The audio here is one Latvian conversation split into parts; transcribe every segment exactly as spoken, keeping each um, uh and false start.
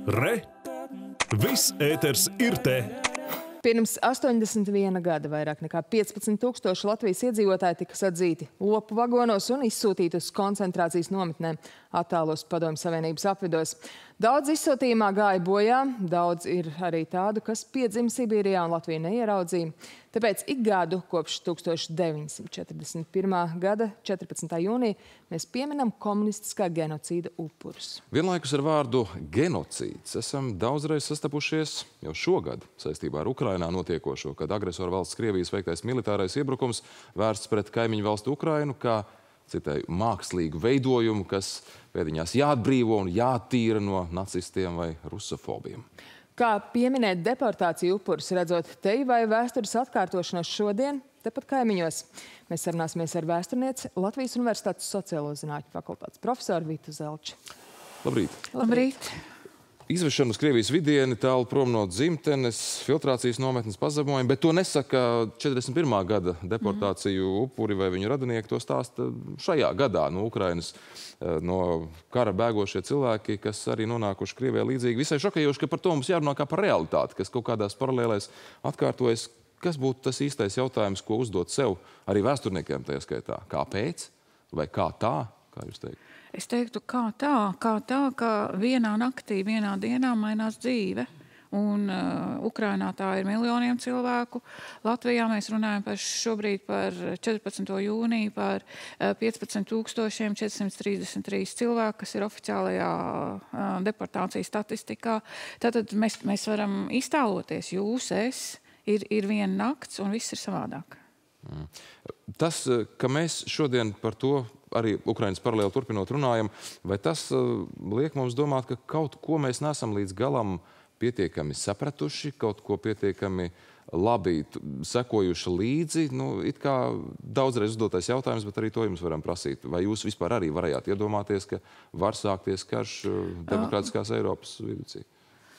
Re! Viss ēters ir te! Pirms astoņdesmit viena gada vairāk nekā piecpadsmit tūkstoši Latvijas iedzīvotāji tika sadzīti lopu vagonos un izsūtīti uz koncentrācijas nometnēm attālos Padomju Savienības apvidos. Daudz izsūtījumā gāja bojā, daudz ir arī tādu, kas piedzima Sibīrijā un Latviju neieraudzīja. Tāpēc ik gadu kopš tūkstoš deviņsimt četrdesmit pirmā gada četrpadsmitā jūnija mēs pieminam komunistiskā genocīda upurus. Vienlaikus ar vārdu genocīds esam daudzreiz sastapušies jau šogad saistībā ar Ukrainā notiekošo, kad agresoru valsts Krievijas veiktais militārais iebrukums vērsts pret kaimiņu valstu Ukrainu, kā, citēju, mākslīgu veidojumu, kas pēdiņās jāatbrīvo un jātīra no nacistiem vai rusofobiem. Kā pieminēt deportāciju upurus, redzot teju vai vēstures atkārtošanos šodien, tepat kaimiņos. Mēs sarunāsimies ar vēsturnieci Latvijas Universitātes sociālo zinātņu fakultātes profesoru Vitu Zelču. Labrīt! Labrīt! Izvešana uz Krievijas vidieni, tālu prom no dzimtenes, filtrācijas nometnes pazemojumi, bet to nesaka četrdesmit pirmā gada deportāciju upuri vai viņu radinieki, to stāsta šajā gadā no Ukrainas, no kara bēgošie cilvēki, kas arī nonākuši Krievijā līdzīgi. Visai šokējoši, ka par to mums jārunā kā par realitāti, kas kaut kādās paralēlēs atkārtojas. Kas būtu tas īstais jautājums, ko uzdot sev arī vēsturniekiem tajā skaitā? Kāpēc? Vai kā tā? Kā jūs teikt? Es teiktu, kā tā, kā tā, ka vienā naktī, vienā dienā mainās dzīve. Un uh, Ukrainā tā ir miljoniem cilvēku. Latvijā mēs runājam par šobrīd par četrpadsmito jūniju par uh, piecpadsmit tūkstošiem četrsimt trīsdesmit trīs cilvēku, kas ir oficiālajā uh, deportācijas statistikā. Tātad mēs, mēs varam iztēloties, jūs, es, ir, ir viena nakts un viss ir savādāk. Mm. Tas, ka mēs šodien par to arī Ukrainas paralēli turpinot runājam, vai tas uh, liek mums domāt, ka kaut ko mēs neesam līdz galam pietiekami sapratuši, kaut ko pietiekami labi sekojuši līdzi? Nu, it kā daudzreiz uzdotais jautājums, bet arī to jums varam prasīt. Vai jūs vispār arī varējāt iedomāties, ka var sākties karš demokrātiskās Eiropas viducī?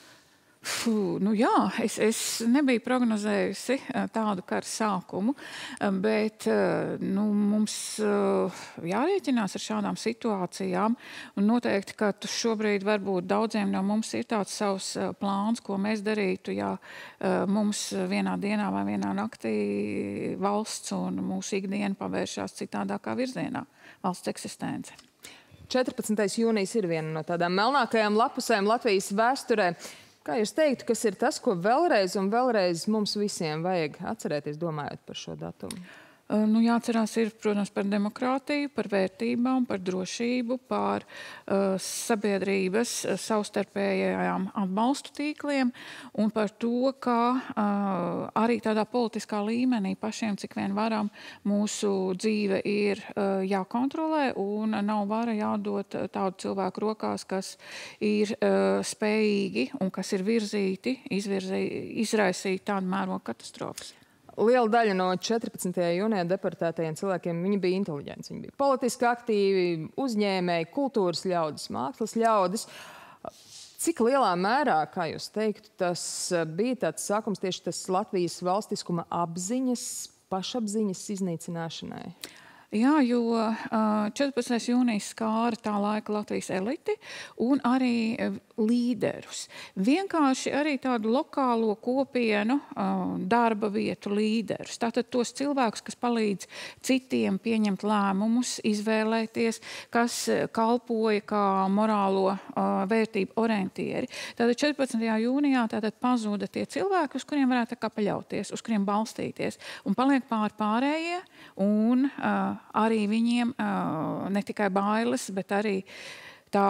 Fū, nu jā, es, es nebiju prognozējusi tādu kara sākumu, bet nu, mums jārēķinās ar šādām situācijām. Un noteikti, ka šobrīd varbūt daudziem no mums ir tāds savs plāns, ko mēs darītu, ja mums vienā dienā vai vienā naktī valsts un mūsu ikdiena pavēršās citādākā virzienā, valsts eksistence. četrpadsmitais jūnijas ir viena no tādām melnākajām lapusēm Latvijas vēsturē. Kā jūs teiktu, kas ir tas, ko vēlreiz un vēlreiz mums visiem vajag atcerēties, domājot par šo datumu? Nu, jāatcerās ir, protams, par demokrātiju, par vērtībām, par drošību, par uh, sabiedrības savstarpējām atbalstu tīkliem un par to, ka uh, arī tādā politiskā līmenī pašiem, cik vien varam, mūsu dzīve ir uh, jākontrolē un nav vara jādot tādu cilvēku rokās, kas ir uh, spējīgi un kas ir virzīti, izvirzī, izraisīt tādu mērogu katastrofas. Liela daļa no četrpadsmitajā jūnijā deportētajiem cilvēkiem, viņi bija inteliģenti. Viņi bija politiski aktīvi, uzņēmēji, kultūras ļaudis, mākslas ļaudis. Cik lielā mērā, kā jūs teiktu, tas bija tāds sākums tieši tas Latvijas valstiskuma apziņas, pašapziņas iznīcināšanai? Jā, jo četrpadsmitais jūnijas skāra tā laika Latvijas eliti un arī līderus. Vienkārši arī tādu lokālo kopienu darba vietu līderus. Tātad tos cilvēkus, kas palīdz citiem pieņemt lēmumus, izvēlēties, kas kalpoja kā morālo vērtību orientieri. Tātad četrpadsmitajā jūnijā tātad pazuda tie cilvēki, uz kuriem varētu kā paļauties, uz kuriem balstīties. Un paliek pār pārējie un uh, arī viņiem uh, ne tikai bailes, bet arī tā,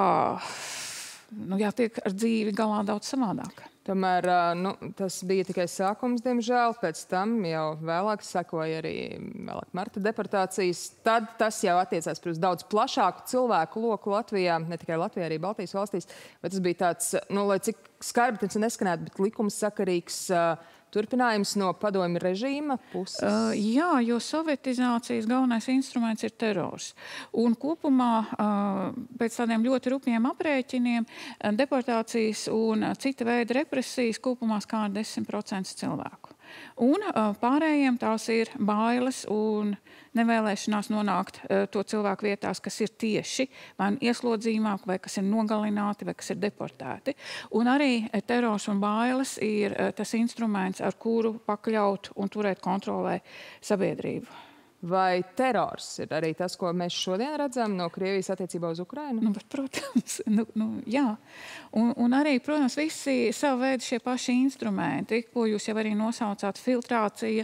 nu, jātiek ar dzīvi galā daudz savādāk. Tomēr uh, nu, tas bija tikai sākums, diemžēl. Pēc tam jau vēlāk sekoja arī vēlāk marta deportācijas. Tad tas jau attiecās par daudz plašāku cilvēku loku Latvijā, ne tikai Latvijā, arī Baltijas valstīs. Bet tas bija tāds, nu, lai cik skarbi tas neskanētu, bet likumsakarīgs uh, turpinājums no padomju režīma puses? Uh, jā, jo sovietizācijas galvenais instruments ir terors. Un kopumā uh, pēc tādiem ļoti rupjiem aprēķiniem deportācijas un cita veida represijas kopumā skāra desmit procentus cilvēku. Un pārējiem tās ir bailes un nevēlēšanās nonākt to cilvēku vietās, kas ir tieši vai ieslodzījumā, vai kas ir nogalināti, vai kas ir deportēti. Un arī terors un bailes ir tas instruments, ar kuru pakļaut un turēt kontrolē sabiedrību. Vai terors ir arī tas, ko mēs šodien redzam no Krievijas attiecībā uz Ukrainu? Nu, bet, protams, nu, nu, jā. Un, un arī, protams, visi savu veidu šie paši instrumenti, ko jūs jau arī nosaucāt, filtrācija,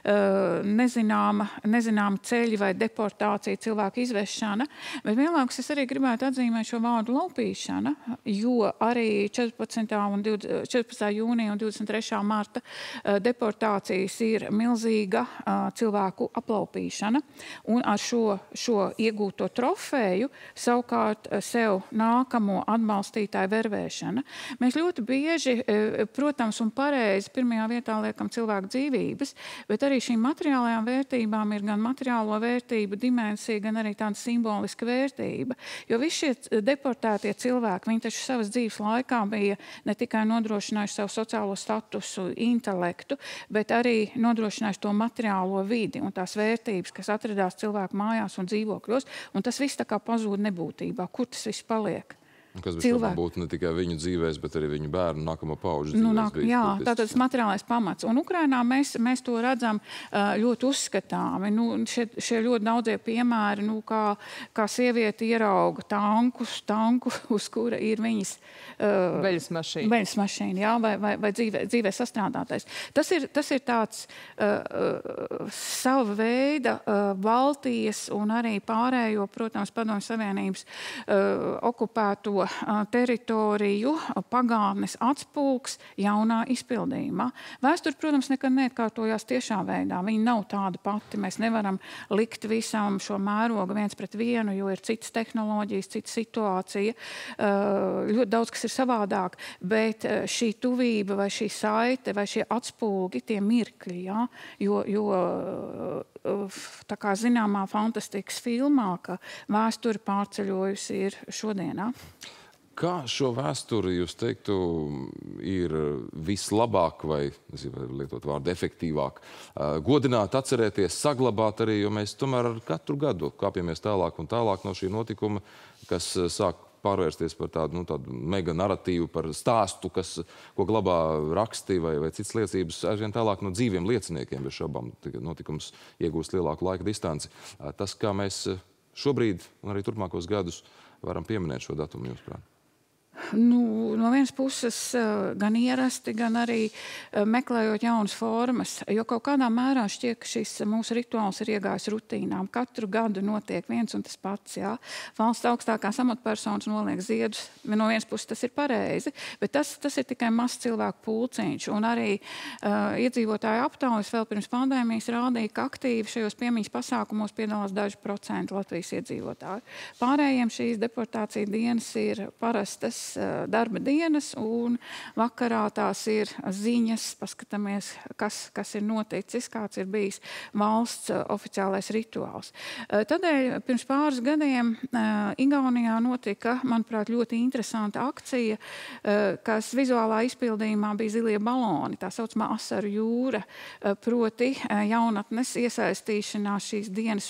nezināma, nezināma ceļi vai deportācija, cilvēku izvešana. Bet vienlaikus es arī gribētu atzīmēt šo vārdu laupīšana, jo arī četrpadsmitā jūnija un divdesmit trešā marta deportācijas ir milzīga cilvēku aplaupīšana. Un ar šo, šo iegūto trofeju savukārt sev nākamo atbalstītāju vervēšana. Mēs ļoti bieži, protams, un pareizi pirmajā vietā liekam cilvēku dzīvības, bet arī šīm materiālajām vērtībām ir gan materiālo vērtību dimensija, gan arī tāda simboliska vērtība. Jo visi šie deportētie cilvēki, viņi taču savas dzīves laikā bija ne tikai nodrošinājuši savu sociālo statusu, intelektu, bet arī nodrošinājuši to materiālo vidi un tās vērtības, kas atradās cilvēku mājās un dzīvokļos, un tas viss tā kā pazūd nebūtībā. Kur tas viss paliek? Kas bez tam būtu ne tikai viņu dzīvēs, bet arī viņu bērnu nākamo pauģu dzīvēs. Nu, nāk, jā, tātad tas materiālais pamats. Un Ukrainā mēs, mēs to redzam ļoti uzskatāmi. Nu, šie, šie ļoti daudzie piemēri, nu, kā, kā sieviete ierauga tankus, tanku, uz kura ir viņas uh, veļas mašīna, veļas mašīna jā, vai, vai, vai dzīvē, dzīvē sastrādātais. Tas ir, tas ir tāds uh, uh, sava veida uh, Baltijas un arī pārējo, protams, Padomju Savienības uh, okupēto teritoriju pagātnes atspulgs jaunā izpildījumā. Vēsture, protams, nekad neatkārtojās tiešā veidā. Viņa nav tāda pati. Mēs nevaram likt visam šo mērogu viens pret vienu, jo ir citas tehnoloģijas, cita situācija. Ļoti daudz, kas ir savādāk, bet šī tuvība vai šī saite vai šie atspulgi, tie mirkļi, ja? jo, jo tā kā zināmā fantastikas filmā, ka vēsture pārceļojusi ir šodienā. Kā šo vēsturi, jūs teiktu, ir vislabāk vai, nezinu, lietot vārdu, efektīvāk godināt, atcerēties, saglabāt arī, jo mēs tomēr ar katru gadu kāpjamies tālāk un tālāk no šī notikuma, kas sāk pārvērsties par tādu, nu, tādu mega naratīvu, par stāstu, kas, ko glabā raksti vai, vai citas liecības, aizvien tālāk no dzīviem lieciniekiem, bez šaubām notikums iegūst lielāku laika distanci. Tas, kā mēs šobrīd un arī turpmākos gadus varam pieminēt šo datumu, jūsuprāt? Nu, no vienas puses gan ierasti, gan arī meklējot jaunas formas, jo kaut kādā mērā šķiet, ka šis mūsu rituāls ir iegājis rutīnām. Katru gadu notiek viens un tas pats, jā. Valsts augstākās amatpersonas noliek ziedus, no vienas puses tas ir pareizi, bet tas, tas ir tikai mazs cilvēku pulciņš. Un arī uh, iedzīvotāju aptaujas vēl pirms pandēmijas rādīja, ka aktīvi šajos piemiņas pasākumos piedalās daži procenti Latvijas iedzīvotāju. Pārējiem šīs deportācija dienas ir parastas darba dienas, un vakarā tās ir ziņas, paskatāmies, kas, kas ir noticis, kāds ir bijis valsts oficiālais rituāls. Tādēļ pirms pāris gadiem Igaunijā notika, manuprāt, ļoti interesanta akcija, kas vizuālā izpildījumā bija zilie baloni, tā saucamā asaru jūra, proti jaunatnes iesaistīšanās šīs dienas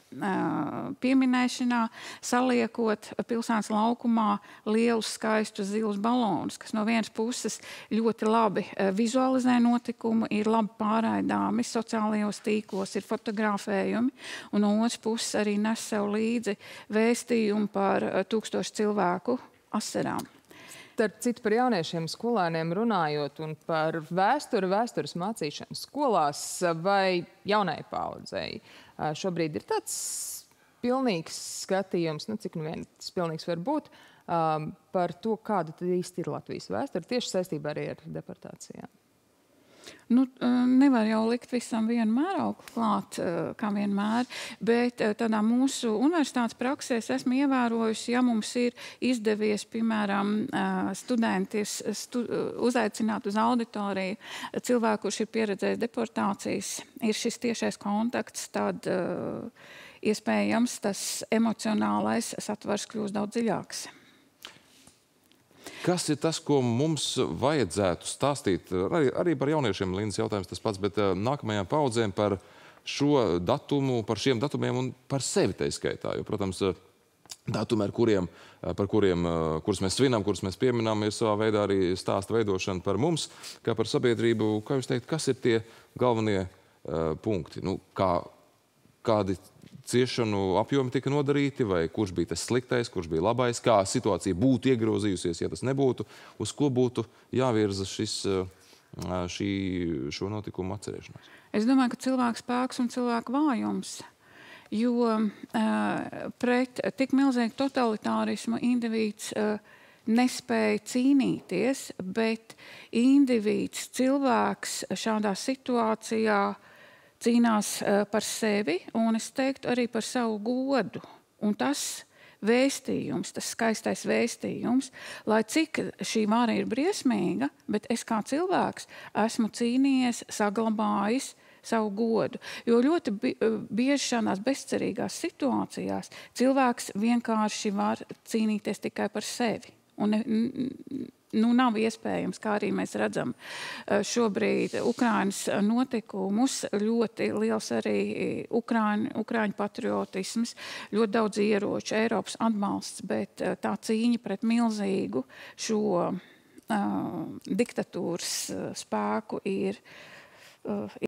pieminēšanā, saliekot pilsētas laukumā lielus skaistus zilus balonus, kas no vienas puses ļoti labi vizualizē notikumu, ir labi pārraidāmi sociālajos tīklos, ir fotografējumi, un no otras puses arī nes sev līdzi vēstījumu par tūkstošu cilvēku asarām. Starp citu, par jauniešiem skolēniem runājot un par vēsturi, vēstures mācīšanu skolās vai jaunai paaudzei. Šobrīd ir tāds pilnīgs skatījums, nu, cik nu vien tas pilnīgs var būt, um, par to, kāda tad īsti ir Latvijas vēsture, tieši saistībā arī ar deportācijām. Nu, nevar jau likt visam vienu mērauklu klāt, kā vienmēr, bet tādā mūsu universitātes praksē es esmu ievērojusi, ja mums ir izdevies, piemēram, studentis stu, uzaicināt uz auditoriju cilvēku, kurš ir pieredzējis deportācijas, ir šis tiešais kontakts, tad iespējams tas emocionālais satvars kļūst daudz dziļāks. Kas ir tas, ko mums vajadzētu stāstīt, arī, arī par jauniešiem, Lindas jautājums tas pats, bet nākamajām paudzēm par šo datumu, par šiem datumiem un par sevi tai skaitā, jo, protams, datumi, ar kuriem, par kuriem, kurus mēs svinām, kurus mēs pieminām, ir savā veidā arī stāsta veidošana par mums, kā par sabiedrību. Kā jūs teikt, kas ir tie galvenie uh, punkti? Nu, kā, kādi ciešanu apjomi tika nodarīti, vai kurš bija tas sliktais, kurš bija labais, kā situācija būtu iegrozījusies, ja tas nebūtu, uz ko būtu jāvirza šis, šī, šo notikumu atcerēšanās? Es domāju, ka cilvēku spēks un cilvēku vājums, jo uh, pret tik milzīgu totalitārismu indivīds uh, nespēja cīnīties, bet indivīds, cilvēks šādā situācijā cīnās uh, par sevi un, es teiktu, arī par savu godu. Un tas vēstījums, tas skaistais vēstījums, lai cik šī vara ir briesmīga, bet es kā cilvēks esmu cīnījies, saglabājis savu godu. Jo ļoti bieži šādās bezcerīgās situācijās cilvēks vienkārši var cīnīties tikai par sevi. Un ne, nu, nav iespējams, kā arī mēs redzam šobrīd Ukrainas notikumus, ļoti liels arī Ukraiņu, Ukraiņu patriotisms, ļoti daudz ieroču, Eiropas atbalsts, bet tā cīņa pret milzīgu šo uh, diktatūras spēku ir uh,